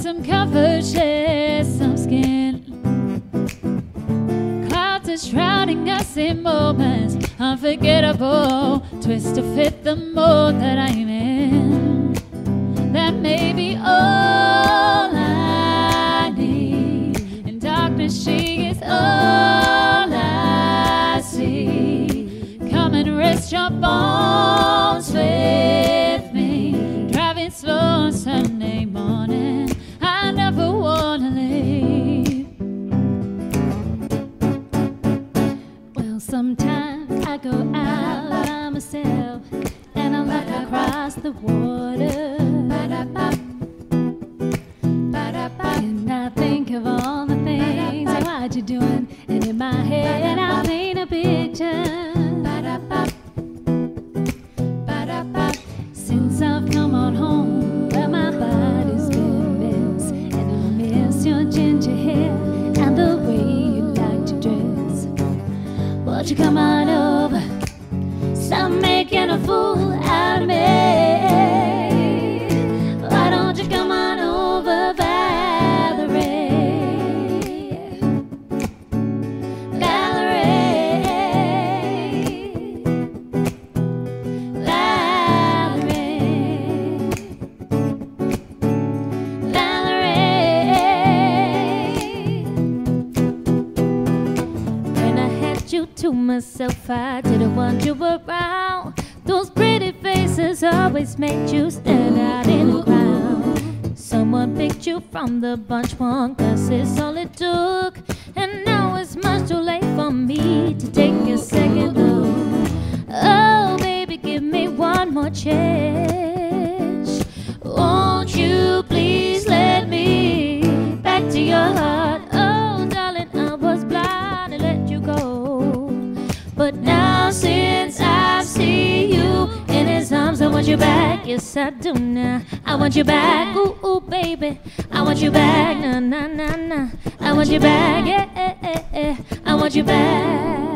some comfort, share some skin. Clouds are shrouding us in moments unforgettable. Twist to fit the mold that I'm in. That may be all I need. In darkness she is all I see. Come and rest your bones with me. Driving slow on Sunday morning, I never wanna leave. Well, sometimes I go out by myself and I look across the water. And I think of all the things and what you're doing, and in my head I paint a picture. Since I've come on home, well, my body's been a mess, and I miss your ginger hair and the way you like to dress. Won't you come on over, stop making a fool out of me? Why don't you come on over, Valerie? Valerie, Valerie, Valerie. When I had you to myself, I didn't want you around. Those pretty faces always made you stand out in the crowd. Someone picked you from the bunch, one glass is all it took. And now it's much too late for me to take a second look. Oh baby, give me one more chance. Won't you please let me back to your heart? Oh darling, I was blind and let you go, but now since I see you in his arms, I want you back. Yes I do now. I want you back. Ooh, ooh, baby, I want you back. Nah, nah, nah, nah. I want you back. Yeah, yeah, yeah, yeah. I want you back.